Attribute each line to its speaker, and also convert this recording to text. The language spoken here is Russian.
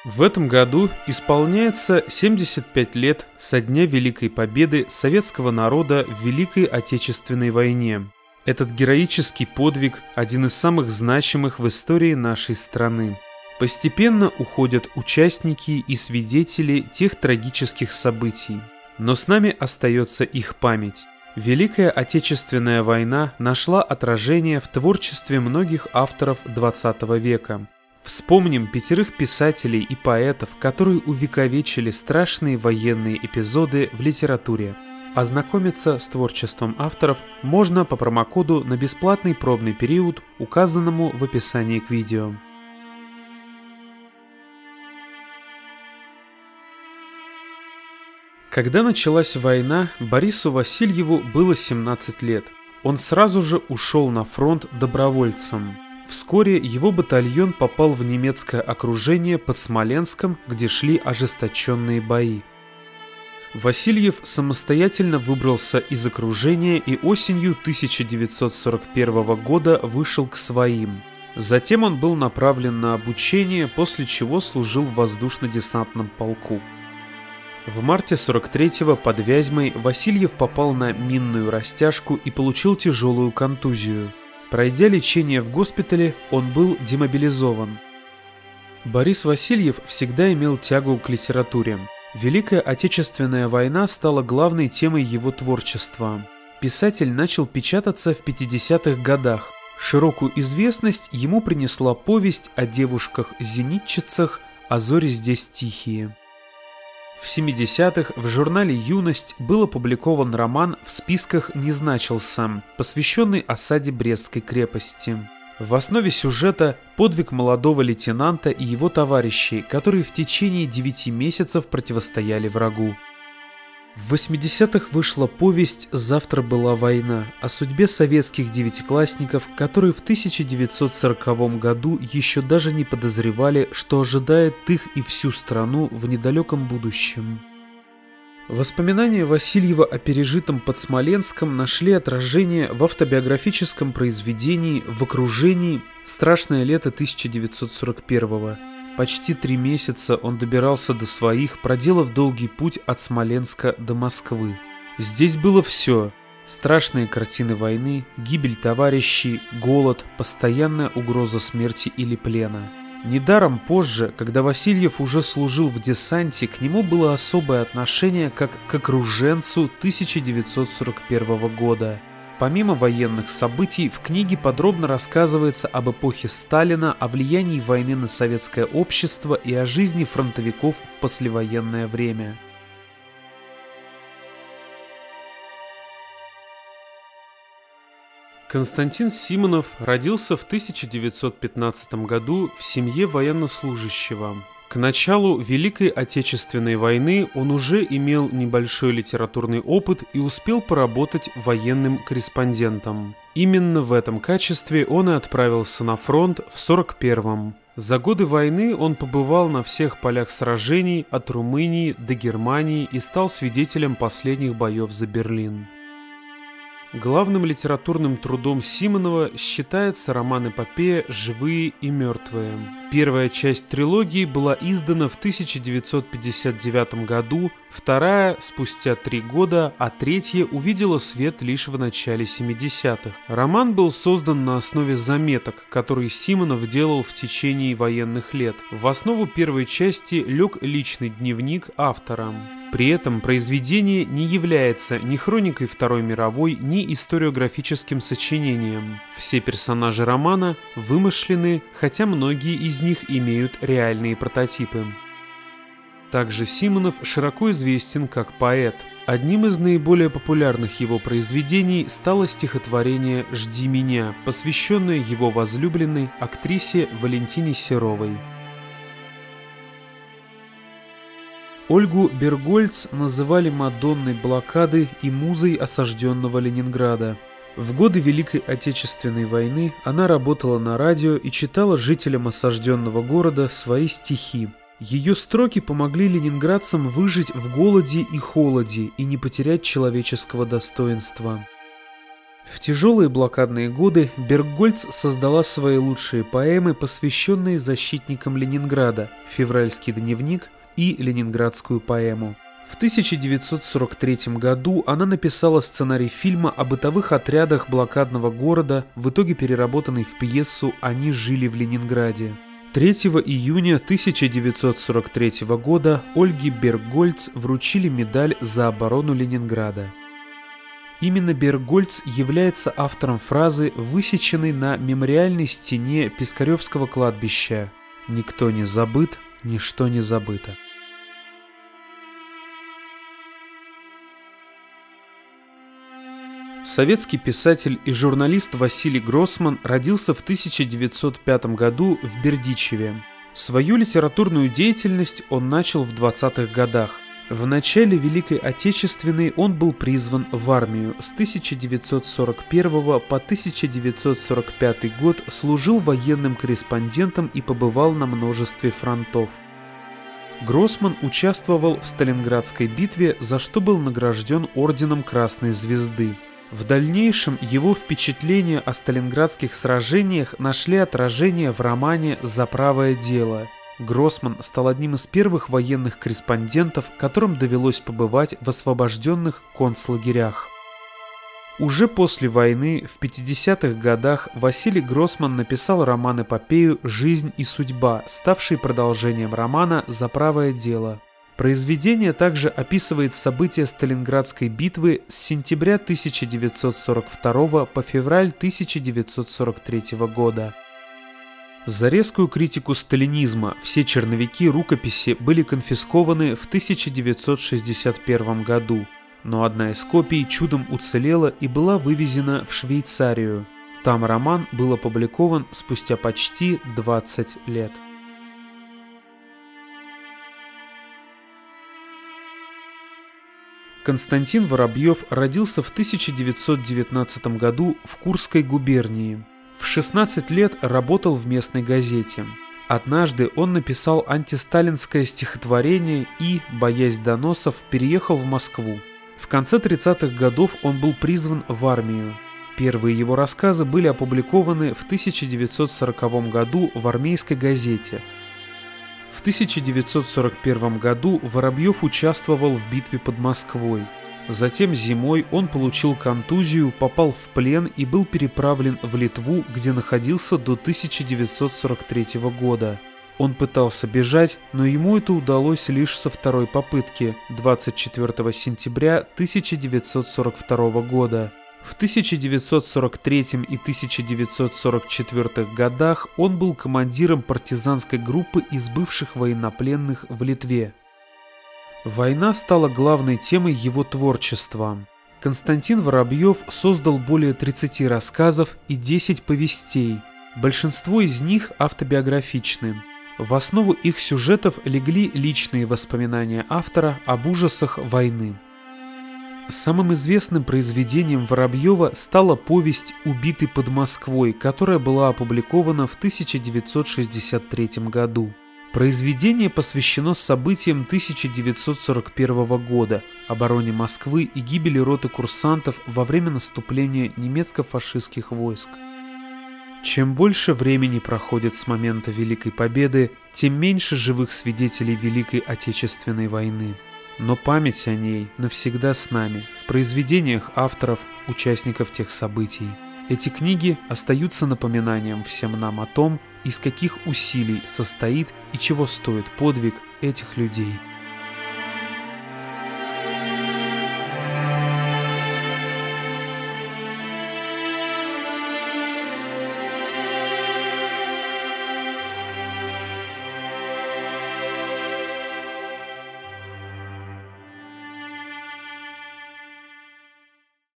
Speaker 1: В этом году исполняется 75 лет со дня Великой Победы советского народа в Великой Отечественной войне. Этот героический подвиг – один из самых значимых в истории нашей страны. Постепенно уходят участники и свидетели тех трагических событий. Но с нами остается их память. Великая Отечественная война нашла отражение в творчестве многих авторов XX века. Вспомним 5 писателей и поэтов, которые увековечили страшные военные эпизоды в литературе. Ознакомиться с творчеством авторов можно по промокоду на бесплатный пробный период, указанному в описании к видео. Когда началась война, Борису Васильеву было 17 лет. Он сразу же ушел на фронт добровольцем. Вскоре его батальон попал в немецкое окружение под Смоленском, где шли ожесточенные бои. Васильев самостоятельно выбрался из окружения и осенью 1941 года вышел к своим. Затем он был направлен на обучение, после чего служил в воздушно-десантном полку. В марте 43-го под Вязьмой Васильев попал на минную растяжку и получил тяжелую контузию. Пройдя лечение в госпитале, он был демобилизован. Борис Васильев всегда имел тягу к литературе. Великая Отечественная война стала главной темой его творчества. Писатель начал печататься в 50-х годах. Широкую известность ему принесла повесть о девушках-зенитчицах «А зори здесь тихие». В 70-х в журнале «Юность» был опубликован роман «В списках не значился», посвященный осаде Брестской крепости. В основе сюжета подвиг молодого лейтенанта и его товарищей, которые в течение 9 месяцев противостояли врагу. В 80-х вышла повесть «Завтра была война» о судьбе советских девятиклассников, которые в 1940 году еще даже не подозревали, что ожидает их и всю страну в недалеком будущем. Воспоминания Васильева о пережитом под Смоленском нашли отражение в автобиографическом произведении «В окружении. Страшное лето 1941-го». Почти 3 месяца он добирался до своих, проделав долгий путь от Смоленска до Москвы. Здесь было все: страшные картины войны, гибель товарищей, голод, постоянная угроза смерти или плена. Недаром позже, когда Васильев уже служил в десанте, к нему было особое отношение как к окруженцу 1941 года. Помимо военных событий, в книге подробно рассказывается об эпохе Сталина, о влиянии войны на советское общество и о жизни фронтовиков в послевоенное время. Константин Симонов родился в 1915 году в семье военнослужащего. К началу Великой Отечественной войны он уже имел небольшой литературный опыт и успел поработать военным корреспондентом. Именно в этом качестве он и отправился на фронт в 1941-м. За годы войны он побывал на всех полях сражений от Румынии до Германии и стал свидетелем последних боев за Берлин. Главным литературным трудом Симонова считается роман-эпопея «Живые и мертвые». Первая часть трилогии была издана в 1959 году, вторая – спустя 3 года, а третья увидела свет лишь в начале 70-х. Роман был создан на основе заметок, которые Симонов делал в течение военных лет. В основу первой части лег личный дневник автора. При этом произведение не является ни хроникой Второй мировой, ни историографическим сочинением. Все персонажи романа вымышлены, хотя многие из них имеют реальные прототипы. Также Симонов широко известен как поэт. Одним из наиболее популярных его произведений стало стихотворение «Жди меня», посвященное его возлюбленной актрисе Валентине Серовой. Ольгу Бергольц называли Мадонной блокады и музой осажденного Ленинграда. В годы Великой Отечественной войны она работала на радио и читала жителям осажденного города свои стихи. Ее строки помогли ленинградцам выжить в голоде и холоде и не потерять человеческого достоинства. В тяжелые блокадные годы Берггольц создала свои лучшие поэмы, посвященные защитникам Ленинграда «Февральский дневник» и «Ленинградскую поэму». В 1943 году она написала сценарий фильма о бытовых отрядах блокадного города, в итоге переработанный в пьесу «Они жили в Ленинграде». 3 июня 1943 года Ольге Берггольц вручили медаль за оборону Ленинграда. Именно Берггольц является автором фразы, высеченной на мемориальной стене Пискаревского кладбища: «Никто не забыт, ничто не забыто». Советский писатель и журналист Василий Гроссман родился в 1905 году в Бердичеве. Свою литературную деятельность он начал в 20-х годах. В начале Великой Отечественной он был призван в армию. С 1941 по 1945 год служил военным корреспондентом и побывал на множестве фронтов. Гроссман участвовал в Сталинградской битве, за что был награжден орденом Красной Звезды. В дальнейшем его впечатления о сталинградских сражениях нашли отражение в романе «За правое дело». Гроссман стал одним из первых военных корреспондентов, которым довелось побывать в освобожденных концлагерях. Уже после войны, в 50-х годах, Василий Гроссман написал роман-эпопею «Жизнь и судьба», ставший продолжением романа «За правое дело». Произведение также описывает события Сталинградской битвы с сентября 1942 по февраль 1943 года. За резкую критику сталинизма все черновики рукописи были конфискованы в 1961 году, но одна из копий чудом уцелела и была вывезена в Швейцарию. Там роман был опубликован спустя почти 20 лет. Константин Воробьев родился в 1919 году в Курской губернии. В 16 лет работал в местной газете. Однажды он написал антисталинское стихотворение и, боясь доносов, переехал в Москву. В конце 30-х годов он был призван в армию. Первые его рассказы были опубликованы в 1940 году в армейской газете. В 1941 году Воробьев участвовал в битве под Москвой. Затем зимой он получил контузию, попал в плен и был переправлен в Литву, где находился до 1943 года. Он пытался бежать, но ему это удалось лишь со второй попытки, 24 сентября 1942 года. В 1943 и 1944 годах он был командиром партизанской группы из бывших военнопленных в Литве. Война стала главной темой его творчества. Константин Воробьев создал более 30 рассказов и 10 повестей. Большинство из них автобиографичны. В основу их сюжетов легли личные воспоминания автора об ужасах войны. Самым известным произведением Воробьева стала повесть «Убитый под Москвой», которая была опубликована в 1963 году. Произведение посвящено событиям 1941 года, обороне Москвы и гибели роты курсантов во время наступления немецко-фашистских войск. Чем больше времени проходит с момента Великой Победы, тем меньше живых свидетелей Великой Отечественной войны. Но память о ней навсегда с нами, в произведениях авторов, участников тех событий. Эти книги остаются напоминанием всем нам о том, из каких усилий состоит и чего стоит подвиг этих людей.